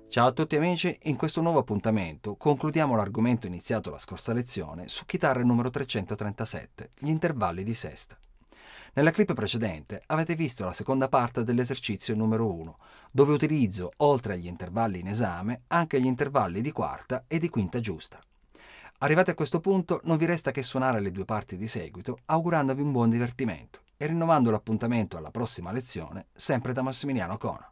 Ciao a tutti amici, in questo nuovo appuntamento concludiamo l'argomento iniziato la scorsa lezione su chitarra numero 337, gli intervalli di sesta. Nella clip precedente avete visto la seconda parte dell'esercizio numero 1, dove utilizzo, oltre agli intervalli in esame, anche gli intervalli di quarta e di quinta giusta. Arrivati a questo punto non vi resta che suonare le due parti di seguito, augurandovi un buon divertimento e rinnovando l'appuntamento alla prossima lezione, sempre da Massimiliano Cona.